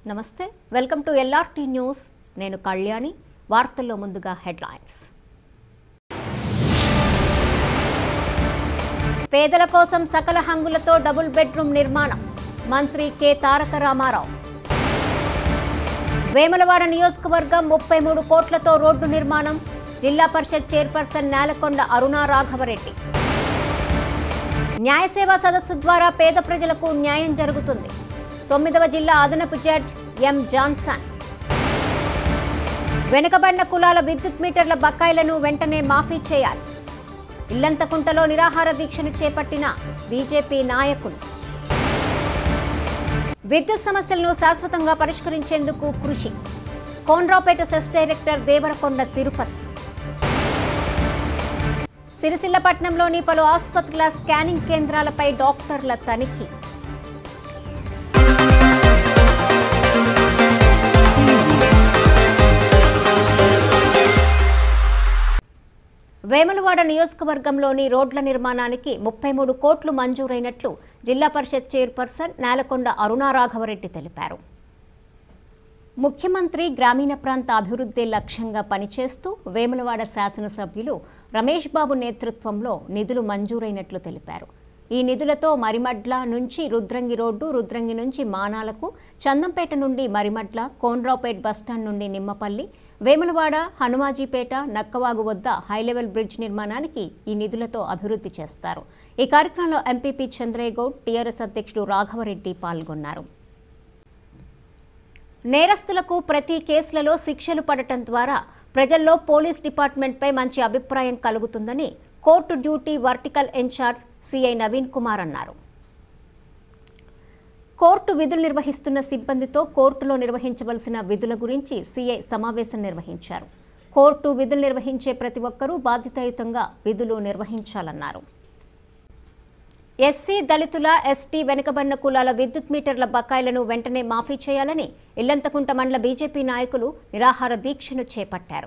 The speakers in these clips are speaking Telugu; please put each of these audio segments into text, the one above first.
నమస్తే వెల్కమ్ టు LRT న్యూస్ నేను కళ్యాణి వార్తల్లో ముందుగా హెడ్లైన్స్ పేదల కోసం సకల హంగులతో డబుల్ బెడ్రూమ్ నిర్మాణం మంత్రి కె తారక రామారావు వేములవాడ నియోజకవర్గం 33 కోట్లతో రోడ్డు నిర్మాణం జిల్లా పరిషత్ చైర్పర్సన్ నేలకొండ అరుణా రాఘవరెడ్డి న్యాయ సేవా సదస్సు ద్వారా పేద ప్రజలకు న్యాయం జరుగుతుంది 9వ జిల్లా అదనపు జడ్జ్ ఎం జాన్సన్ వెనుకబడిన కులాల విద్యుత్ మీటర్ల బకాయిలను వెంటనే మాఫీ చేయాలి ఇల్లంతకుంటలో నిరాహార దీక్షను చేపట్టిన బీజేపీ నాయకులు విద్యుత్ సమస్యలను శాశ్వతంగా పరిష్కరించేందుకు కృషి కోనరావుపేట సెస్ డైరెక్టర్ దేవరకొండ తిరుపతి సిరిసిల్ల పట్టణంలోని పలు ఆసుపత్రుల స్కానింగ్ కేంద్రాలపై డాక్టర్ల తనిఖీ వేములవాడ నియోజకవర్గంలోని రోడ్ల నిర్మాణానికి 33 కోట్లు మంజూరైనట్లు జిల్లా పరిషత్ చైర్పర్సన్ నేలకొండ అరుణా రాఘవరెడ్డి తెలిపారు. ముఖ్యమంత్రి గ్రామీణ ప్రాంత అభివృద్ధి లక్ష్యంగా పనిచేస్తూ వేములవాడ శాసనసభ్యులు రమేష్ బాబు నేతృత్వంలో నిధులు మంజూరైనట్లు తెలిపారు. ఈ నిధులతో మరిమడ్ల నుంచి రుద్రంగి రోడ్డు, రుద్రంగి నుంచి మానాలకు, చందంపేట నుండి మరిమడ్ల, కోనరావుపేట బస్టాండ్ నుండి నిమ్మపల్లి, వేములవాడ, హనుమాజీపేట, నక్కవాగు వద్ద హైలెవెల్ బ్రిడ్జ్ నిర్మాణానికి ఈ నిధులతో అభివృద్ధి చేస్తారు. ఈ కార్యక్రమంలో ఎంపీపీ చంద్రయ్యగౌడ్, టీఆర్ఎస్ అధ్యక్షుడు రాఘవరెడ్డి పాల్గొన్నారు. నేరస్తులకు ప్రతి కేసులలో శిక్షలు పడటం ద్వారా ప్రజల్లో పోలీస్ డిపార్ట్మెంట్పై మంచి అభిప్రాయం కలుగుతుందని court duty vertical incharge CI Naveen Kumar అన్నారు. కోర్టు విధులు నిర్వహిస్తున్న సిబ్బందితో కోర్టులో నిర్వహించవలసిన విధుల గురించి సిఐ సమావేశం నిర్వహించారు. కోర్టు విధులు నిర్వహించే ప్రతి ఒక్కరూ బాధ్యతాయుతంగా విధులు నిర్వహించాలన్నారు. ఎస్సీ, దళితుల, ఎస్టీ, వెనుకబడిన కులాల విద్యుత్ మీటర్ల బకాయిలను వెంటనే మాఫీ చేయాలని ఇల్లంతకుంట మండల బీజేపీ నాయకులు నిరాహార దీక్షను చేపట్టారు.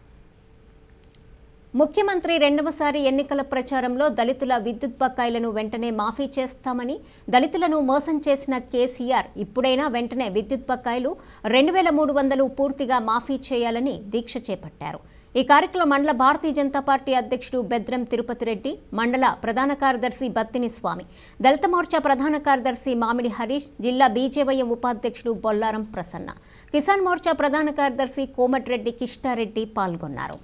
ముఖ్యమంత్రి రెండవసారి ఎన్నికల ప్రచారంలో దళితుల విద్యుత్ బకాయిలను వెంటనే మాఫీ చేస్తామని, దళితులను మోసం చేసిన కేసీఆర్ ఇప్పుడైనా వెంటనే విద్యుత్ బకాయిలు 2300 పూర్తిగా మాఫీ చేయాలని దీక్ష చేపట్టారు. ఈ కార్యక్రమంలో మండల భారతీయ జనతా పార్టీ అధ్యక్షుడు బెద్రం తిరుపతి రెడ్డి, మండల ప్రధాన కార్యదర్శి బత్తిని స్వామి, దళిత మోర్చా ప్రధాన కార్యదర్శి మామిడి హరీష్, జిల్లా బీజేవైఎం ఉపాధ్యక్షుడు బొల్లారం ప్రసన్న, కిసాన్ మోర్చా ప్రధాన కార్యదర్శి కోమటిరెడ్డి కిష్టారెడ్డి పాల్గొన్నారు.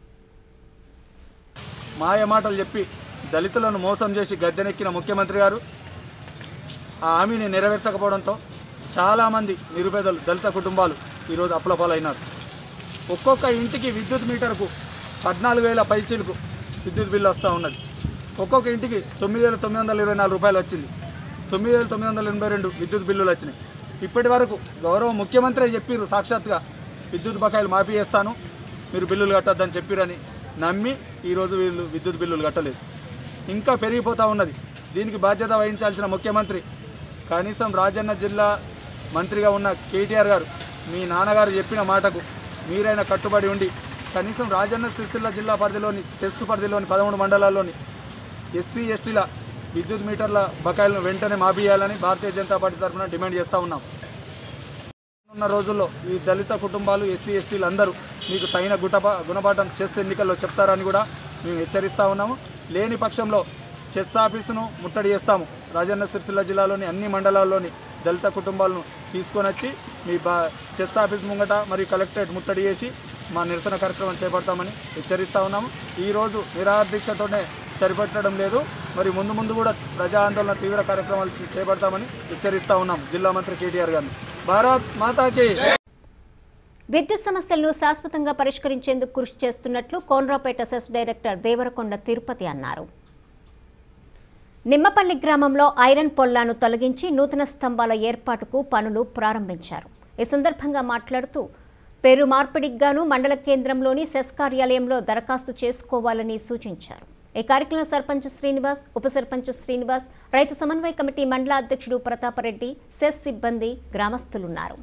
మాయ మాటలు చెప్పి దళితులను మోసం చేసి గద్దెనెక్కిన ముఖ్యమంత్రి గారు ఆ హామీని నెరవేర్చకపోవడంతో చాలామంది నిరుపేదలు, దళిత కుటుంబాలు ఈరోజు అప్పులపాలైనారు. ఒక్కొక్క ఇంటికి విద్యుత్ మీటర్కు 14,000 పైచీలకు విద్యుత్ బిల్లు వస్తూ ఉన్నది. ఒక్కొక్క ఇంటికి 9,924 రూపాయలు వచ్చింది. 9,982 విద్యుత్ బిల్లులు వచ్చినాయి. ఇప్పటి వరకు గౌరవ ముఖ్యమంత్రి చెప్పిర్రు, సాక్షాత్గా విద్యుత్ బకాయిలు మాఫీ చేస్తాను, మీరు బిల్లులు కట్టొద్దని చెప్పిరని నమ్మి ఈరోజు వీళ్ళు విద్యుత్ బిల్లులు కట్టలేదు. ఇంకా పెరిగిపోతూ ఉన్నది. దీనికి బాధ్యత వహించాల్సిన ముఖ్యమంత్రి కనీసం రాజన్న జిల్లా మంత్రిగా ఉన్న కేటీఆర్ గారు మీ నాన్నగారు చెప్పిన మాటకు మీరైనా కట్టుబడి ఉండి కనీసం రాజన్న సిరిసిల్ల జిల్లా పరిధిలోని సెస్ పరిధిలోని 13 మండలాల్లోని ఎస్సీ, ఎస్టీల విద్యుత్ మీటర్ల బకాయిలను వెంటనే మాఫీ చేయాలని భారతీయ జనతా పార్టీ తరఫున డిమాండ్ చేస్తూ ఉన్నాం. ఉన్న రోజుల్లో ఈ దళిత కుటుంబాలు, ఎస్సీ, ఎస్టీలు అందరూ మీకు తగిన గుణపాఠం చెస్ ఎన్నికల్లో చెప్తారని కూడా మేము హెచ్చరిస్తూ ఉన్నాము. లేని పక్షంలో చెస్ ఆఫీసును ముట్టడి చేస్తాము. రాజన్న సిరిసిల్ల జిల్లాలోని అన్ని మండలాల్లోని దళిత కుటుంబాలను తీసుకొని వచ్చి మీ చెస్ ఆఫీస్ ముంగట మరియు కలెక్టరేట్ ముట్టడి చేసి మా నిరసన కార్యక్రమం చేపడతామని హెచ్చరిస్తూ ఉన్నాము. ఈరోజు నిరాహార దీక్షతోనే సరిపెట్టడం లేదు, మరి ముందు ముందు కూడా ప్రజా ఆందోళన తీవ్ర కార్యక్రమాలు చేపడతామని హెచ్చరిస్తూ ఉన్నాం జిల్లా మంత్రి కేటీఆర్ గారిని. భారత్ మాతాకి. విద్యుత్ సమస్యలను శాశ్వతంగా పరిష్కరించేందుకు కృషి చేస్తున్నట్లు కోనరావుపేట సెస్ డైరెక్టర్ దేవరకొండ తిరుపతి అన్నారు. నిమ్మపల్లి గ్రామంలో ఐరన్ పొల్లాను తొలగించి నూతన స్తంభాల ఏర్పాటుకు పనులు ప్రారంభించారు. ఈ సందర్భంగా మాట్లాడుతూ పేరు మార్పిడికి గాను మండల కేంద్రంలోని సెస్ కార్యాలయంలో దరఖాస్తు చేసుకోవాలని సూచించారు. ఈ కార్యక్రమంలో సర్పంచ్ శ్రీనివాస్, ఉప సర్పంచ్ శ్రీనివాస్, రైతు సమన్వయ కమిటీ మండల అధ్యక్షుడు ప్రతాపరెడ్డి, సెస్ సిబ్బంది, గ్రామస్తులున్నారు.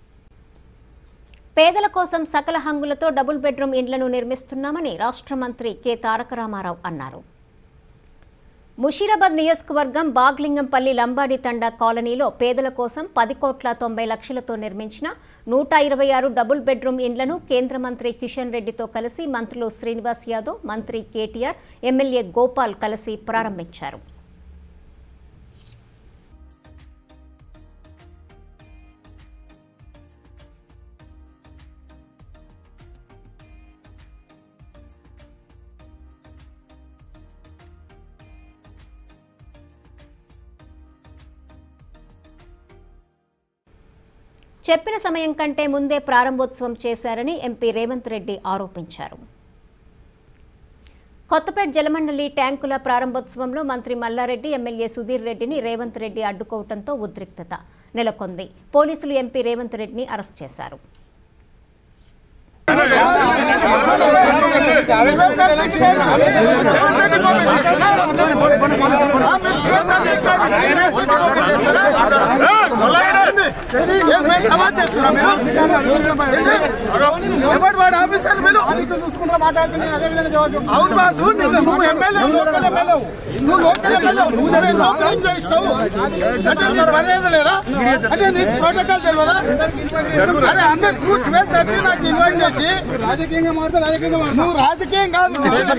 పేదల కోసం సకల హంగులతో డబుల్ బెడ్రూమ్ ఇండ్లను నిర్మిస్తున్నామని రాష్ట్ర మంత్రి కె తారక రామారావు అన్నారు. ముషీరాబాద్ నియోజకవర్గం బాగ్లింగంపల్లి లంబాడి తండా కాలనీలో పేదల కోసం 10,90,00,000తో నిర్మించిన 126 డబుల్ బెడ్రూమ్ ఇండ్లను కేంద్ర మంత్రి కిషన్ రెడ్డితో కలిసి మంత్రులు శ్రీనివాస్ యాదవ్, మంత్రి కేటీఆర్, ఎమ్మెల్యే గోపాల్ కలిసి ప్రారంభించారు. చెప్పిన సమయం కంటే ముందే ప్రారంభోత్సవం చేశారని ఎంపీ రేవంత్ రెడ్డి ఆరోపించారు. కొత్తపేట జలమండలి ట్యాంకుల ప్రారంభోత్సవంలో మంత్రి మల్లారెడ్డి, ఎమ్మెల్యే సుధీర్ రెడ్డిని రేవంత్ రెడ్డి అడ్డుకోవడంతో ఉద్రిక్తత నెలకొంది. పోలీసులు ఎంపీ రేవంత్ రెడ్డిని అరెస్ట్ చేశారు. రాజకీయంగా మాట్లాడు, నువ్వు రాజకీయం కాదు.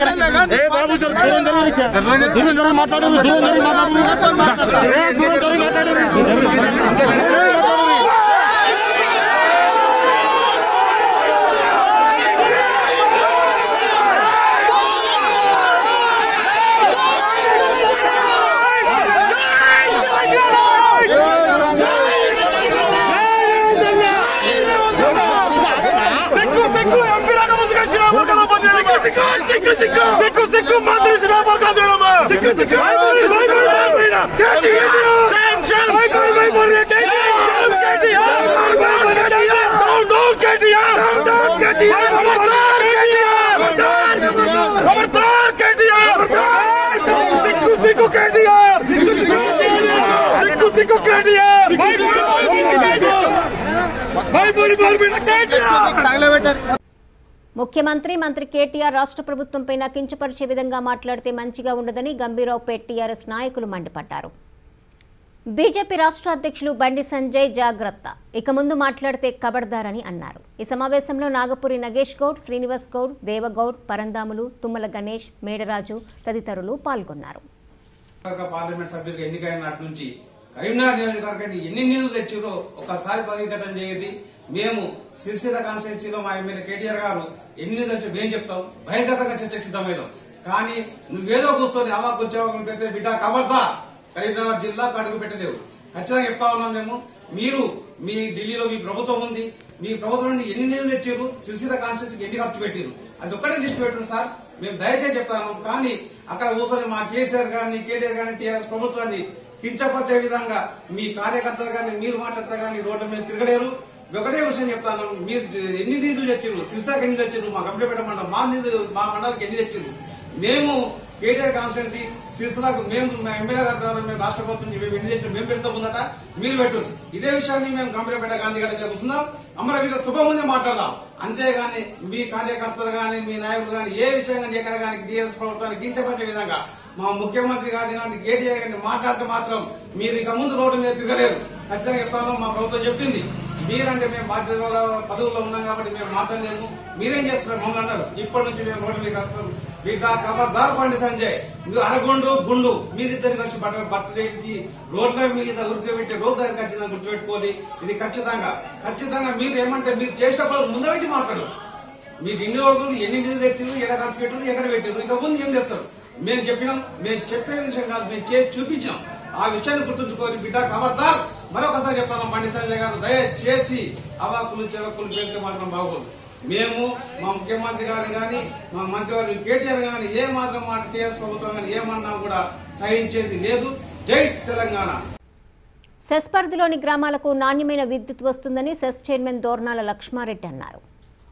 ముఖ్యమంత్రి, మంత్రి కేటీఆర్ రాష్ట్ర ప్రభుత్వంపై కించపరిచే విధంగా మాట్లాడితే మంచిగా ఉండదని గంభీరావుపేట టీఆర్ఎస్ నాయకులు మండిపడ్డారు. బీజేపీ రాష్ట్ర అధ్యక్షులు బండి సంజయ్ జాగ్రత్త, ఇక ముందు మాట్లాడితే కబర్దారని అన్నారు. ఈ సమావేశంలో నాగపురి నగేష్ గౌడ్, శ్రీనివాస్ గౌడ్, దేవగౌడ్, పరందాములు, తుమ్మల గణేష్, మేడరాజు తదితరులు పాల్గొన్నారు. పార్లమెంట్ సభ్యులుగా ఎన్నికైన నాటి నుంచి కరీంనగర్ నియోజకవర్గానికి ఎన్ని నిధులు తెచ్చిరో ఒకసారి బహిర్గతం చేయది. మేము సిరిసిల్ల కాన్స్టిట్యున్సీలో మా ఎమ్మెల్యే కేటీఆర్ గారు ఎన్ని నిధులు వచ్చి మేము చెప్తాం, బహిర్గతంగా చర్చకు సిద్ధమైనాం. కానీ నువ్వేదో కూర్చొని అవాకు ఉద్యోగం పెడితే బిడ్డ కబర్దా కరీంనగర్ జిల్లాకు అడుగు పెట్టలేవు. ఖచ్చితంగా చెప్తా ఉన్నాం మేము. మీరు మీ ఢిల్లీలో మీ ప్రభుత్వం ఉంది, మీ ప్రభుత్వం నుండి ఎన్ని నిధులు తెచ్చారు, సిరిసిల్ల కాన్స్టిట్యున్సీకి ఎన్ని ఖర్చు పెట్టారు, అది ఒక్కటే లిస్ట్ పెట్టండి సార్. మేము దయచేసి చెప్తాను. కానీ అక్కడ కూర్చొని మా కేసీఆర్ గారిని, కేటీఆర్ గారిని, టీఆర్ఎస్ ప్రభుత్వాన్ని కించపరిచే విధంగా మీ కార్యకర్తలు కానీ మీరు మాట్లాడతా కానీ రోడ్ల మీద తిరగలేరు. ఒకటే విషయం చెప్తాను, మీరు ఎన్ని నిధులు తెచ్చారు, సిరిసాకి ఎన్ని తెచ్చారు, మా కంప్లీట్ మండలం మా మండలికి ఎన్ని తెచ్చారు. మేము కేటీఆర్ కాన్స్టిట్యున్సీ సిరిసిల్లకు మేము మా ఎమ్మెల్యే గారి ద్వారా మేము రాష్ట్ర ప్రభుత్వం మేము ఎన్ని తెచ్చారు, మేము పెడతా ఉందట, మీరు పెట్టు. ఇదే విషయాన్ని మేము కంప్లీట్ గాంధీ గారి మీద కూర్చున్నాం, అమరవీర శుభముందే మాట్లాడదాం. అంతేగాని మీ కార్యకర్తలు కానీ మీ నాయకులు కానీ ఏ విషయం కానీ ఎక్కడ కానీ టీఆర్ఎస్ ప్రభుత్వాన్ని కించపరిచే విధంగా మా ముఖ్యమంత్రి గారిని కానీ కేటీఆర్ గారిని మాట్లాడితే మాత్రం మీరు ఇక ముందు రోడ్డు మీద తిరగలేరు. ఖచ్చితంగా చెప్తాను, మా ప్రభుత్వం చెప్పింది. మీరంటే మేము బాధ్యత పదవుల్లో ఉన్నాం కాబట్టి మేము మాట్లాడలేము. మీరేం చేస్తున్నారు మమ్మల్ని అన్నారు. ఇప్పటి నుంచి మేము రోడ్డు మీద వస్తాం. బిడ్డ ఖబర్దార్ బండి సంజయ్, మీరు అరగొండు గుండు మీరిద్దరు కలిసి బట్టలేకి రోడ్ల మీద ఉరికబెట్టి రోజు దగ్గర ఖచ్చితంగా గుర్తుపెట్టుకోవాలి. ఇది ఖచ్చితంగా మీరు ఏమంటే మీరు చేసిన పనులు ముందు పెట్టి మాట్లాడు. మీరు ఇన్ని రోజులు ఎన్ని నిధులు తెచ్చారు, ఎక్కడ ఖర్చు పెట్టారు, ఎక్కడ పెట్టారు, ఇక ముందు ఏం చేస్తారు మేము చెప్పినాం. మేము చెప్పే విషయం కాదు, మేము చేసి చూపించాం. ఆ విషయాన్ని గుర్తుంచుకోవాలి బిడ్డ ఖబర్దార్. మరొకసారి చెప్తాను, బండి సంజయ్ గారు దయచేసి అవాకులు చెవకులు వెళ్తే మాత్రం బాగోదు. మేము మా ముఖ్యమంత్రి గారిని కానీ మా మంత్రివారి కేటీఆర్ గాని ఏ మాత్రం మాట టీఆర్ఎస్ ప్రభుత్వం కానీ ఏమన్నా కూడా సహించేది లేదు. జై తెలంగాణ. సెస్ పరిధిలోని గ్రామాలకు నాణ్యమైన విద్యుత్ వస్తుందని సెస్ చైర్మన్ దోర్నాల లక్ష్మారెడ్డి అన్నారు.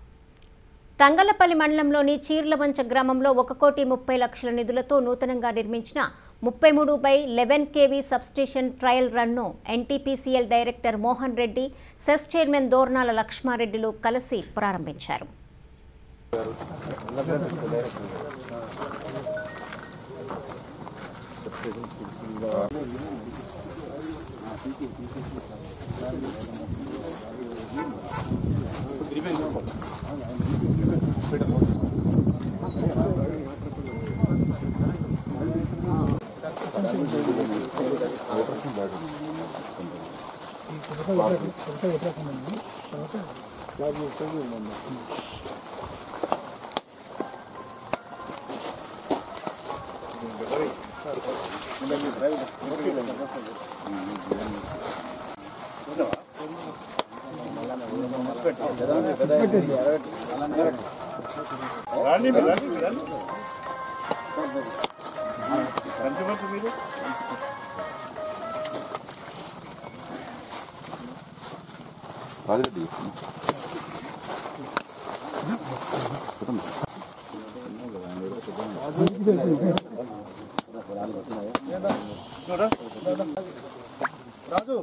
తంగళ్లపల్లి మండలంలోని చీర్లవంచ గ్రామంలో 1,30,00,000 నిధులతో నూతనంగా నిర్మించిన 33/11 kV సబ్స్టేషన్ ట్రయల్ రన్ను NTPCL director Mohan Reddy, cess chairman Dornala లక్ష్మారెడ్డిలు కలిసి ప్రారంభించారు. రాజు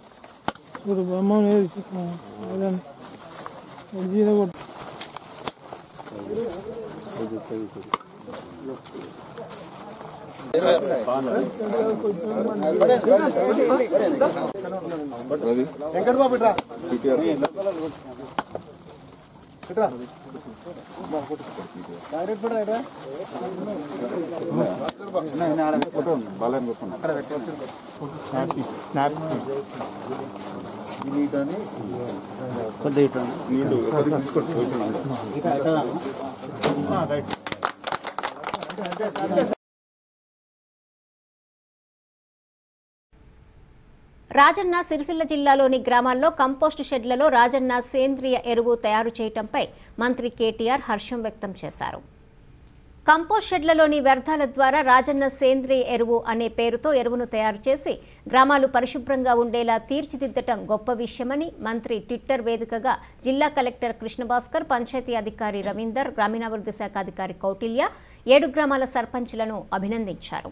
వెంకట బాబు ఇట్రా ఇట్రా డైరెక్ట్ పడ ఇట్రా రాజన్న సిరిసిల్ల జిల్లాలోని గ్రామాల్లో కంపోస్టు షెడ్లలో రాజన్న సేంద్రియ ఎరువు తయారు చేయడంపై మంత్రి కేటీఆర్ హర్షం వ్యక్తం చేశారు. కంపోస్ట్ షెడ్లలోని వ్యర్థాల ద్వారా రాజన్న సేంద్రియ ఎరువు అనే పేరుతో ఎరువును తయారు చేసి గ్రామాలు పరిశుభ్రంగా ఉండేలా తీర్చిదిద్దటం గొప్ప విషయమని మంత్రి ట్విట్టర్ వేదికగా జిల్లా కలెక్టర్ కృష్ణభాస్కర్, పంచాయతీ అధికారి రవీందర్, గ్రామీణాభివృద్ధి శాఖ అధికారి కౌటిల్య, 7 గ్రామాల సర్పంచ్లను అభినందించారు.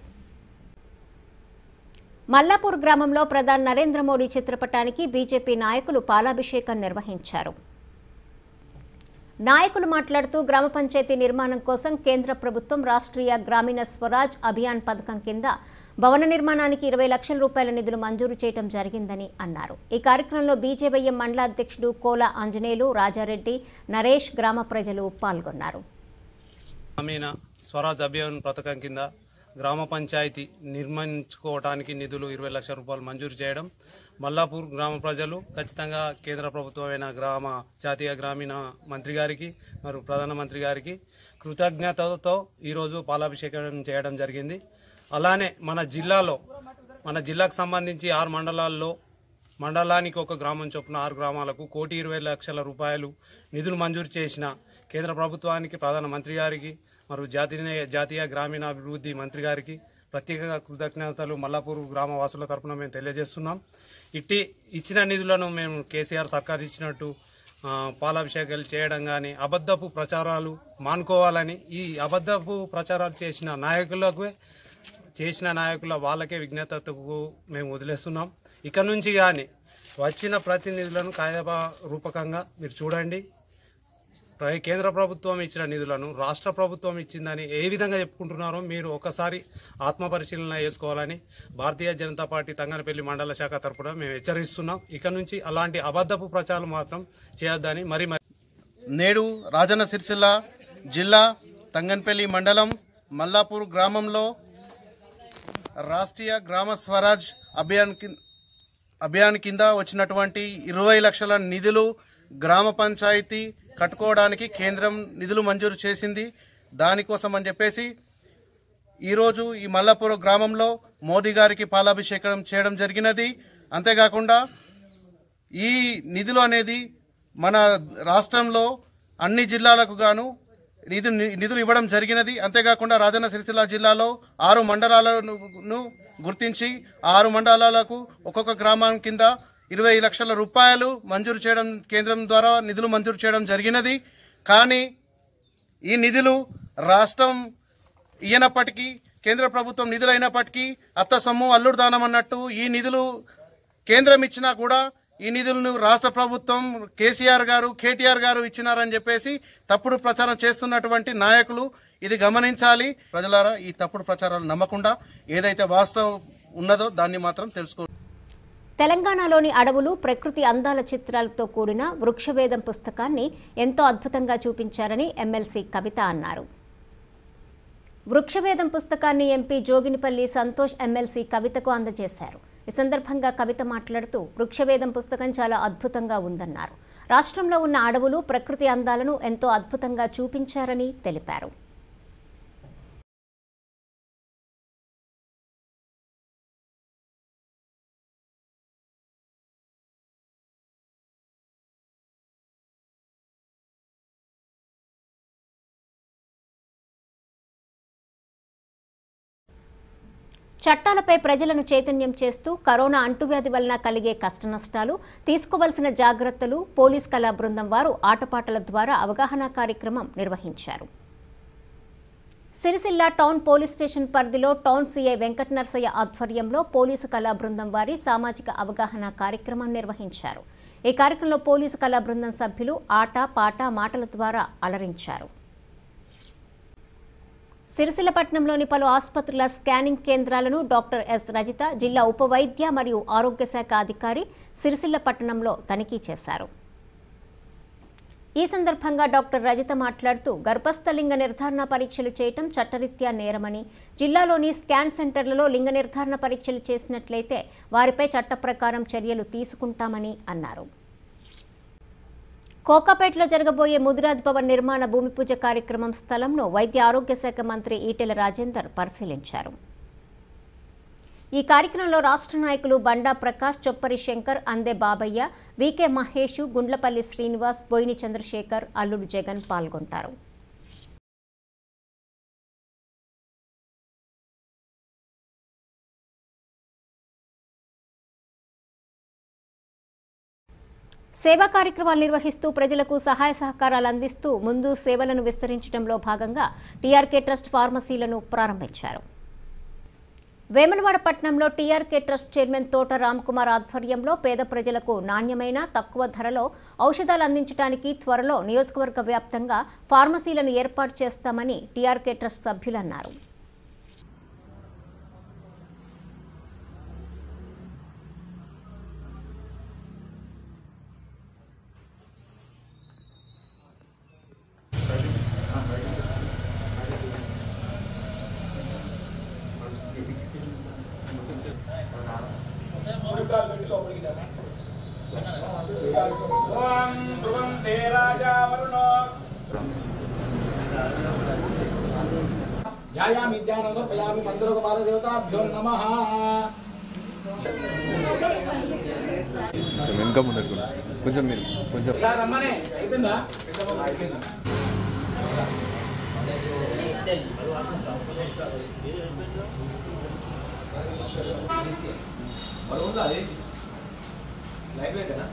మల్లాపూర్ గ్రామంలో ప్రధాని నరేంద్ర మోడీ చిత్రపటానికి బీజేపీ నాయకులు పాలాభిషేకం నిర్వహించారు. నాయకులు మాట్లాడుతూ గ్రామ పంచాయతీ నిర్మాణం కోసం కేంద్ర ప్రభుత్వం రాష్ట్రీయ గ్రామీణ స్వరాజ్ అభియాన్ పథకం కింద భవన నిర్మాణానికి 20 లక్షల రూపాయల నిధులు మంజూరు చేయడం జరిగిందని అన్నారు. ఈ కార్యక్రమంలో బీజేవైఎం మండల అధ్యక్షుడు కోల ఆంజనేయులు, రాజారెడ్డి, నరేష్, గ్రామ ప్రజలు పాల్గొన్నారు. గ్రామీణ స్వరాజ్ అభియాన్ పథకం కింద గ్రామ పంచాయతీ నిర్మించుకోవడానికి నిధులు 20 లక్షల రూపాయలు మంజూరు చేయడం మల్లాపూర్ గ్రామ ప్రజలు ఖచ్చితంగా కేంద్ర ప్రభుత్వమైన జాతీయ గ్రామీణ మంత్రి గారికి మరియు ప్రధానమంత్రి గారికి కృతజ్ఞతతో ఈరోజు పాలాభిషేకం చేయడం జరిగింది. అలానే మన జిల్లాకు సంబంధించి 6 మండలాల్లో మండలానికి ఒక గ్రామం చొప్పున 6 గ్రామాలకు 1,20,00,000 రూపాయలు నిధులు మంజూరు చేసిన కేంద్ర ప్రభుత్వానికి, ప్రధానమంత్రి గారికి మరియు జాతీయ గ్రామీణాభివృద్ధి మంత్రి గారికి ప్రత్యేకంగా కృతజ్ఞతలు మల్లాపూర్ గ్రామ వాసుల తరఫున మేము తెలియజేస్తున్నాం. ఇచ్చిన నిధులను మేము కేసీఆర్ సర్కార్ ఇచ్చినట్టు పాలాభిషేకాలు చేయడం కానీ అబద్ధపు ప్రచారాలు మానుకోవాలని, ఈ అబద్ధపు ప్రచారాలు చేసిన నాయకుల వాళ్ళకే విజ్ఞతకు మేము వదిలేస్తున్నాం. ఇక నుంచి కానీ వచ్చిన ప్రతినిధులను కాయదా రూపకంగా మీరు చూడండి. కేంద్ర ప్రభుత్వం ఇచ్చిన నిధులను రాష్ట్ర ప్రభుత్వం ఇచ్చిందని ఏ విధంగా చెప్పుకుంటున్నారో మీరు ఒకసారి ఆత్మపరిశీలన చేసుకోవాలని భారతీయ జనతా పార్టీ తంగనపల్లి మండల శాఖ తరఫున మేము హెచ్చరిస్తున్నాం. ఇక నుంచి అలాంటి అబద్ధపు ప్రచారాలు మాత్రం చేయొద్దని నేడు రాజన్న సిరిసిల్ల జిల్లా తంగనపల్లి మండలం మల్లాపూర్ గ్రామంలో రాష్ట్రీయ గ్రామ స్వరాజ్ అభియాన్ కింద వచ్చినటువంటి 20 లక్షల నిధులు గ్రామ పంచాయతీ కట్టుకోవడానికి కేంద్రం నిధులు మంజూరు చేసింది. దానికోసం అని చెప్పేసి ఈరోజు ఈ మల్లాపూర్ గ్రామంలో మోదీ గారికి పాలాభిషేకం చేయడం జరిగినది. అంతేకాకుండా ఈ నిధులు అనేది మన రాష్ట్రంలో అన్ని జిల్లాలకు గాను నిధులు ఇవ్వడం జరిగినది. అంతేకాకుండా రాజన్న సిరిసిల్ల జిల్లాలో 6 మండలాలను గుర్తించి 6 మండలాలకు ఒక్కొక్క గ్రామం కింద 20 లక్షల రూపాయలు మంజూరు చేయడం, కేంద్రం ద్వారా నిధులు మంజూరు చేయడం జరిగినది. కానీ ఈ నిధులు రాష్ట్రం ఇయ్యనప్పటికీ, కేంద్ర ప్రభుత్వం నిధులు అయినప్పటికీ అత్త సొమ్ము అల్లుడు దానం అన్నట్టు ఈ నిధులు కేంద్రం ఇచ్చినా కూడా ఈ నిధులను రాష్ట్ర ప్రభుత్వం కేసీఆర్ గారు కేటీఆర్ గారు ఇచ్చినారని చెప్పేసి తప్పుడు ప్రచారం చేస్తున్నటువంటి నాయకులు ఇది గమనించాలి. ప్రజలారా, ఈ తప్పుడు ప్రచారాలు నమ్మకుండా ఏదైతే వాస్తవం ఉన్నదో దాన్ని మాత్రం తెలుసుకో. తెలంగాణలోని అడవులు ప్రకృతి అందాల చిత్రాలతో కూడిన వృక్షవేదం పుస్తకాన్ని ఎంతో అద్భుతంగా చూపించారని ఎమ్మెల్సీ కవిత అన్నారు. వృక్షవేదం పుస్తకాన్ని ఎంపీ జోగినిపల్లి సంతోష్ ఎమ్మెల్సీ కవితకు అందజేశారు. ఈ సందర్భంగా కవిత మాట్లాడుతూ వృక్షవేదం పుస్తకం చాలా అద్భుతంగా ఉందన్నారు. రాష్ట్రంలో ఉన్న అడవులు ప్రకృతి అందాలను ఎంతో అద్భుతంగా చూపించారని తెలిపారు. చట్టాలపై ప్రజలను చైతన్యం చేస్తూ కరోనా అంటువ్యాధి వలన కలిగే కష్టనష్టాలు, తీసుకోవాల్సిన జాగ్రత్తలు పోలీస్ కళా బృందం వారు ఆటపాటల ద్వారా అవగాహన కార్యక్రమం నిర్వహించారు. సిరిసిల్ల టౌన్ పోలీస్ స్టేషన్ పరిధిలో టౌన్ సీఐ వెంకట నరసయ్య ఆధ్వర్యంలో పోలీసు కళా బృందం వారి సామాజిక అవగాహన కార్యక్రమం నిర్వహించారు. ఈ కార్యక్రమంలో పోలీసు కళా బృందం సభ్యులు ఆట పాట మాటల ద్వారా అలరించారు. సిరిసిల్ల పట్టణంలోని పలు ఆసుపత్రుల స్కానింగ్ కేంద్రాలను డాక్టర్ ఎస్ రజిత, జిల్లా ఉప వైద్య మరియు ఆరోగ్య శాఖ అధికారి సిరిసిల్ల పట్టణంలో తనిఖీ చేశారు. ఈ సందర్భంగా డాక్టర్ రజిత మాట్లాడుతూ గర్భస్థ లింగ నిర్ధారణ పరీక్షలు చేయటం చట్టరీత్యా నేరమని, జిల్లాలోని స్కాన్ సెంటర్లలో లింగ నిర్ధారణ పరీక్షలు చేసినట్లయితే వారిపై చట్ట ప్రకారం చర్యలు తీసుకుంటామని అన్నారు. కోకాపేటలో జరగబోయే ముదిరాజ్ భవన్ నిర్మాణ భూమి పూజ కార్యక్రమం స్థలంను వైద్య ఆరోగ్య శాఖ మంత్రి ఈటెల రాజేందర్ పరిశీలించారు. ఈ కార్యక్రమంలో రాష్ట్ర నాయకులు బండా ప్రకాష్, చొప్పరి శంకర్, అందే బాబయ్య, వికే మహేష్, గుండ్లపల్లి శ్రీనివాస్, బోయిని చంద్రశేఖర్, అల్లుడు జగన్ పాల్గొంటారు. సేవా కార్యక్రమాలు నిర్వహిస్తూ ప్రజలకు సహాయ సహకారాలు అందిస్తూ ముందు సేవలను విస్తరించడంలో భాగంగా టీఆర్కే ట్రస్ట్ ఫార్మసీలను ప్రారంభించారు. వేములవాడ పట్టణంలో టీఆర్కే ట్రస్ట్ చైర్మన్ తోట రామ్కుమార్ ఆధ్వర్యంలో పేద ప్రజలకు నాణ్యమైన తక్కువ ధరలో ఔషధాలు అందించడానికి త్వరలో నియోజకవర్గ వ్యాప్తంగా ఫార్మసీలను ఏర్పాటు చేస్తామని టీఆర్కే ట్రస్ట్ సభ్యులు అన్నారు. ధ్యాయామి ధ్యానం సమర్పయామి పంచలోకపాల దేవతాభ్యో నమః. కొంచెం వెనుక ముందరకు కొంచెం మీరు కొంచెం సార్ రమ్మనే అయిపోయిందా? మరి ఉందా అది లైవ్ కదా?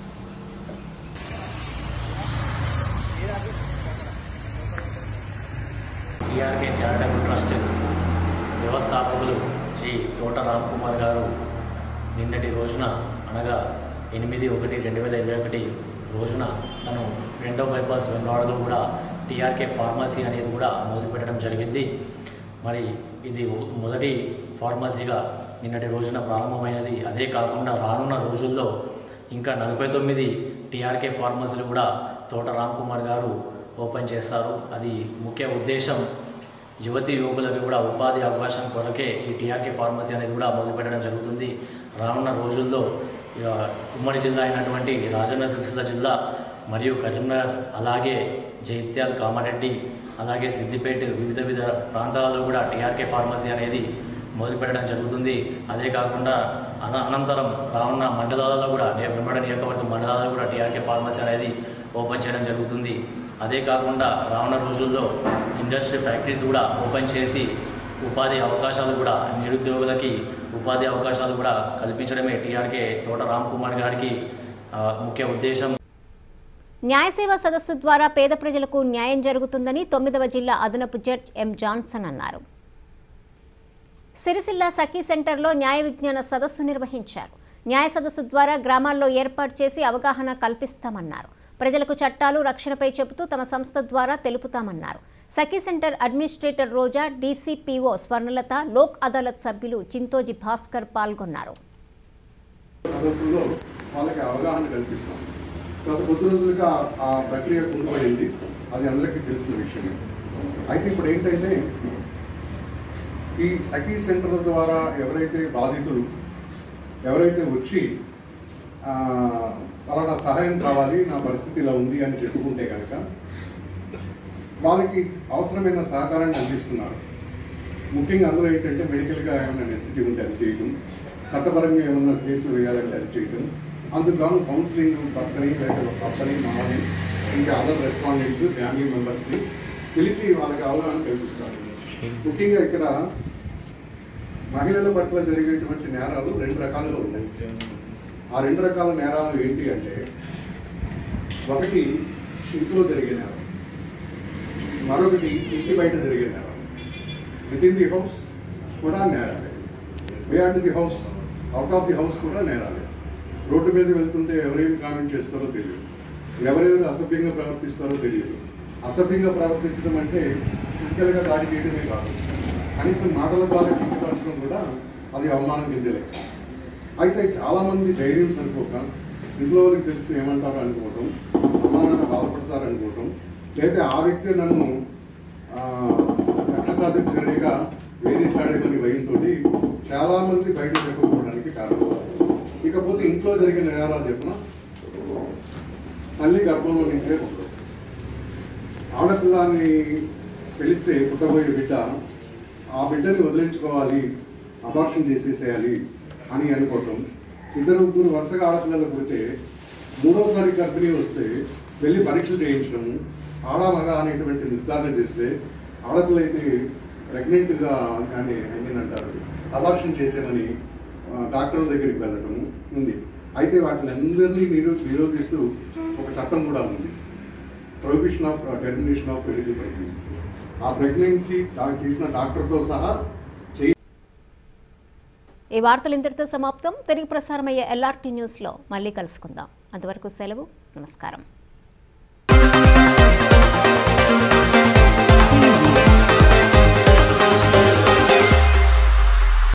టీఆర్కే చారిటబుల్ ట్రస్ట్ వ్యవస్థాపకులు శ్రీ తోట రామ్కుమార్ గారు నిన్నటి రోజున అనగా 8/1/2021 రోజున తను 2వ బైపాస్ వెంబడలో కూడా టీఆర్కే ఫార్మసీ అనేది కూడా మొదలుపెట్టడం జరిగింది. మరి ఇది మొదటి ఫార్మసీగా నిన్నటి రోజున ప్రారంభమైనది. అదే కాకుండా రానున్న రోజుల్లో ఇంకా 49 టీఆర్కే ఫార్మసీలు కూడా తోట రామ్కుమార్ గారు ఓపెన్ చేస్తారు. అది ముఖ్య ఉద్దేశం యువతీ యువకులకు కూడా ఉపాధి అవకాశం కొరకే ఈ టీఆర్కే ఫార్మసీ అనేది కూడా మొదలుపెట్టడం జరుగుతుంది. రానున్న రోజుల్లో ఉమ్మడి జిల్లా అయినటువంటి రాజన్న సిరిసిల్ల జిల్లా మరియు కరీంనగర్, అలాగే జైత్యాల్, కామారెడ్డి, అలాగే సిద్దిపేట వివిధ ప్రాంతాలలో కూడా టీఆర్కే ఫార్మసీ అనేది మొదలుపెట్టడం జరుగుతుంది. అదే కాకుండా అనంతరం రానున్న మండలాలలో కూడా వెంబడి నియోజకవర్గ మండలాలలో కూడా టీఆర్కే ఫార్మసీ అనేది ఓపెన్ చేయడం జరుగుతుంది. అదే కాకుండా రానున్న రోజుల్లో ఇండస్ట్రీ ఫ్యాక్టరీస్ కూడా ఓపెన్ చేసి ఉపాధి అవకాశాలు కూడా నిరుద్యోగులకి ఉపాధి అవకాశాలు కూడా కల్పించడమే టీఆర్కే తోట రామ్కుమార్ గారికి ముఖ్య ఉద్దేశం. న్యాయసేవ సదస్సు ద్వారా పేద ప్రజలకు న్యాయం జరుగుతుందని 9వ జిల్లా అదనపు జడ్జి ఎం జాన్సన్ అన్నారు. సిరిసిల్ల సఖీ సెంటర్లో న్యాయ విజ్ఞాన సదస్సు నిర్వహించారు. న్యాయ సదస్సు ద్వారా గ్రామాల్లో ఏర్పాటు చేసి అవగాహన కల్పిస్తామన్నారు. ప్రజలకు చట్టాలు రక్షణపై చెబుతూ తమ సంస్థ ద్వారా తెలుపుతామన్నారు. Sakhi centre administrator Roja, DCPO Swarnalatha, Lok Adalat సభ్యులు చింతోజీ భాస్కర్ పాల్గొన్నారు. సదస్సులో వాళ్ళకి అవగాహన కల్పిస్తాం. గత కొద్ది రోజులుగా ఆ ప్రక్రియ కుంటుపడింది, అది అందరికీ తెలిసిన విషయమే. అయితే ఇప్పుడు ఏంటంటే ఈ సఖీ సెంటర్ ద్వారా ఎవరైతే బాధితులు ఎవరైతే వచ్చి అలా సహాయం కావాలి, నా పరిస్థితి ఇలా ఉంది అని చెప్పుకుంటే కనుక వాళ్ళకి అవసరమైన సహకారాన్ని అందిస్తున్నారు. ముఖ్యంగా అందులో ఏంటంటే మెడికల్గా ఏమైనా నెసిటీ ఉంటే అది చేయటం, చట్టపరంగా ఏమన్నా కేసులు వేయాలంటే అది చేయటం, అందుకు గాను కౌన్సిలింగ్ భర్తని లేకపోతే భర్తని మామని ఇంకా అదర్ రెస్పాండెంట్స్ ఫ్యామిలీ మెంబర్స్ని పిలిచి వాళ్ళకి అవగాహన కల్పిస్తారు. ముఖ్యంగా ఇక్కడ మహిళల పట్ల జరిగేటువంటి నేరాలు 2 రకాలుగా ఉన్నాయి. ఆ 2 రకాల నేరాలు ఏంటి అంటే, ఒకటి ఇంట్లో జరిగే నేరం, మరొకటి ఇంటి బయట జరిగే నేరం. విత్ ఇన్ ది హౌస్ కూడా నేరాలే, beyond the house, out of the house కూడా నేరాలే. రోడ్డు మీద వెళ్తుంటే ఎవరేమి కామెంట్ చేస్తారో తెలియదు, ఎవరెవరు అసభ్యంగా ప్రవర్తిస్తారో తెలియదు. అసభ్యంగా ప్రవర్తించడం అంటే ఫిజికల్గా దాడి చేయడమే కాదు, కనీసం మాటల ద్వారా కించపరచడం కూడా అది అవమానం కిందలే. అయితే చాలామంది ధైర్యం సరిపోక ఇంట్లో వాళ్ళకి తెలిస్తే ఏమంటారో అనుకోవటం, అమ్మానాన్న బాధపడతారు అనుకోవటం, లేదా ఆ వ్యక్తి నన్ను కక్ష సాధింపు చర్యగా వేధిస్తాడేమని భయంతో చాలామంది బయట చెప్పకపోవడానికి కారణం. ఇకపోతే ఇంట్లో జరిగిన నేరాలు చెప్పిన తల్లి గర్భంలో నుంచే ఉండదు. ఆడపిల్లాన్ని తెలిస్తే పుట్టబోయే బిడ్డ ఆ బిడ్డని వదిలించుకోవాలి, అబార్షన్ చేసేసేయాలి అని అనుకోవటం. 2-3 వరుసగా ఆడపిల్లలు పుడితే 3వసారి గర్భిణీ వస్తే వెళ్ళి పరీక్షలు చేయించడం, ఆడ మగ అనేటువంటి నిర్ధారణ చేస్తే ఆడపిల్లైతే ప్రెగ్నెంట్గా కానీ అంటారు, అబార్షన్ చేసేమని డాక్టర్ల దగ్గరికి వెళ్ళటం ఉంది. అయితే వాటిని నిరోధిస్తూ ఒక చట్టం కూడా ఉంది, prohibition of termination of medical pregnancy. ఆ ప్రెగ్నెన్సీ చేసిన డాక్టర్తో సహా ఈ వార్తలు ఇంతటితో సమాప్తం. తిరిగి ప్రసారమయ్యే LRT న్యూస్లో మళ్ళీ కలుసుకుందాం. అంతవరకు సెలవు. నమస్కారం.